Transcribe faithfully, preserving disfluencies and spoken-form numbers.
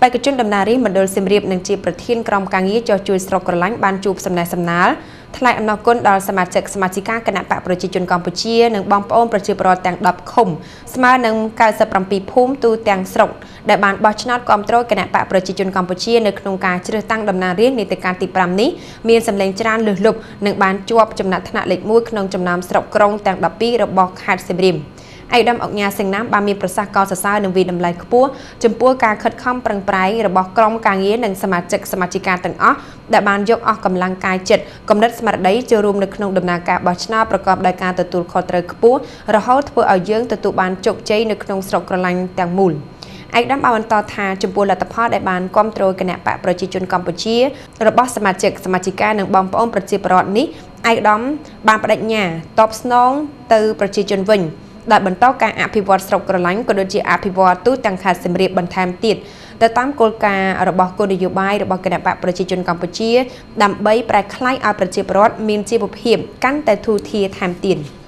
បេក្ខជនដំណើររាជមណ្ឌលសៀមរាបនឹងជាប្រធានក្រុមការងារចោះជួយស្រុកក្រឡាញ់បានជួបសំណេះសំណាលថ្លែងអំណរគុណដល់សមាជិកសមាជិកាគណៈបកប្រជាជនកម្ពុជានិងបងប្អូនប្រជាពលរដ្ឋទាំងដប់ឃុំស្មើនឹងកៅសិបប្រាំពីរភូមិទូទាំងស្រុកដែលបានបោះឆ្នោតគាំទ្រគណៈបកប្រជាជនកម្ពុជានៅក្នុងការជ្រើសតាំងតំណាងរាស្ត្រនីតិកាលទីប្រាំនេះមានសម្លេងច្រើនលើសលប់និងបានជាប់ចំណាត់ថ្នាក់លេខមួយក្នុងចំណោមស្រុកក្រុងទាំងដប់ពីររបស់ខេត្តសៀមរាបឯកឧត្តមអុកញ៉ាសេងណាមបានមានប្រសាសន៍កោតសរសើរនិងវិតម្លៃខ្ពស់ចំពោះការខិតខំប្រឹងប្រែងរបស់ក្រុមការងារនិងសមាជិកសមាជិកាទាំងអស់ដែលបានយកអស់កម្លាំងកាយចិត្តគំនិតស្មារតីចូលរួមនៅក្នុងដំណើរការបោះឆ្នោតប្រកបដោយការទទួលខុសត្រូវខ្ពស់រហូតធ្វើឲ្យយើងទទួលបានជោគជ័យនៅក្នុងស្រុកក្រឡាញ់ទាំងមូលឯកឧត្តមបានបន្តថាចំពោះលទ្ធផលដែលបានគាំទ្រគណៈបកប្រជាជនកម្ពុជារបស់សមាជិកសមាជិកានិងបងប្អូនប្រជាពលរដ្ឋនេះឯកឧត្តមបានបដិញ្ញាតបស្នងទៅប្រជាជនវិញដែលបន្តការអភិវឌ្ឍស្រុកក្រឡាញ់ក៏ដូចជាអភិវឌ្ឍទូទាំងខេត្តសៀមរាបបន្ថែមទៀតទៅតាមគោលការណ៍របស់គោលនយោបាយរបស់គណៈបកប្រជាជនកម្ពុជាដើម្បីប្រែក្លាយឲ្យប្រជាពលរដ្ឋមានជីវភាពកាន់តែធូរធារថែមទៀត